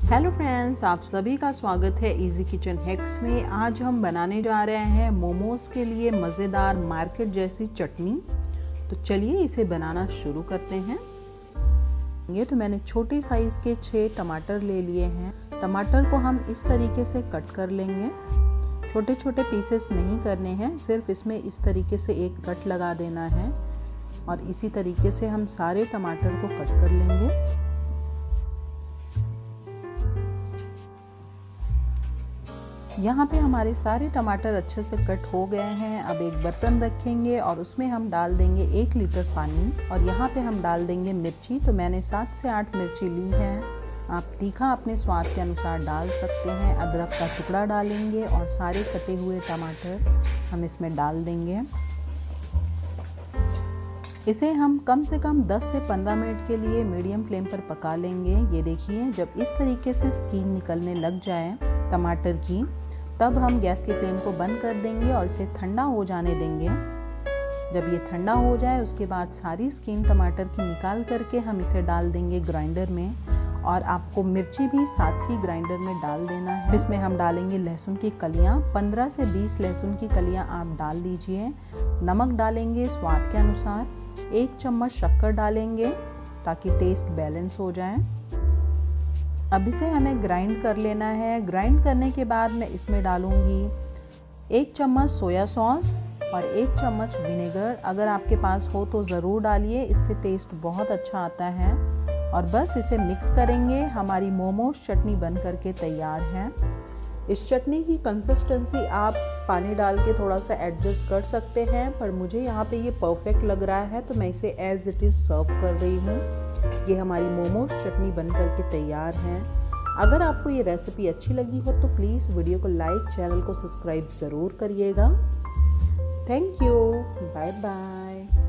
Hello friends, आप सभी का स्वागत है इजी किचन हैक्स में। आज हम बनाने जा रहे हैं मोमोज के लिए मज़ेदार मार्केट जैसी चटनी। तो चलिए इसे बनाना शुरू करते हैं। ये तो मैंने छोटे साइज़ के 6 टमाटर ले लिए हैं। टमाटर को हम इस तरीके से कट कर लेंगे। छोटे छोटे पीसेस नहीं करने हैं, सिर्फ इसमें इस तरीके से एक कट लगा देना है और इसी तरीके से हम सारे टमाटर को कट कर लेंगे। यहाँ पे हमारे सारे टमाटर अच्छे से कट हो गए हैं। अब एक बर्तन रखेंगे और उसमें हम डाल देंगे 1 लीटर पानी और यहाँ पे हम डाल देंगे मिर्ची। तो मैंने 7 से 8 मिर्ची ली है। आप तीखा अपने स्वाद के अनुसार डाल सकते हैं। अदरक का टुकड़ा डालेंगे और सारे कटे हुए टमाटर हम इसमें डाल देंगे। इसे हम कम से कम 10 से 15 मिनट के लिए मीडियम फ्लेम पर पका लेंगे। ये देखिए, जब इस तरीके से स्कीम निकलने लग जाए टमाटर की, तब हम गैस की फ्लेम को बंद कर देंगे और इसे ठंडा हो जाने देंगे। जब ये ठंडा हो जाए उसके बाद सारी स्कीम टमाटर की निकाल करके हम इसे डाल देंगे ग्राइंडर में और आपको मिर्ची भी साथ ही ग्राइंडर में डाल देना है। इसमें हम डालेंगे लहसुन की कलियां। 15 से 20 लहसुन की कलियां आप डाल दीजिए। नमक डालेंगे स्वाद के अनुसार। 1 चम्मच शक्कर डालेंगे ताकि टेस्ट बैलेंस हो जाए। अब इसे हमें ग्राइंड कर लेना है। ग्राइंड करने के बाद मैं इसमें डालूंगी 1 चम्मच सोया सॉस और 1 चम्मच विनेगर। अगर आपके पास हो तो ज़रूर डालिए, इससे टेस्ट बहुत अच्छा आता है। और बस इसे मिक्स करेंगे। हमारी मोमोज चटनी बन करके तैयार है। इस चटनी की कंसिस्टेंसी आप पानी डाल के थोड़ा सा एडजस्ट कर सकते हैं, पर मुझे यहाँ पे ये परफेक्ट लग रहा है तो मैं इसे एज इट इज़ सर्व कर रही हूँ। ये हमारी मोमोज चटनी बन करके तैयार है। अगर आपको ये रेसिपी अच्छी लगी हो तो प्लीज़ वीडियो को लाइक, चैनल को सब्सक्राइब ज़रूर करिएगा। Thank you, bye bye.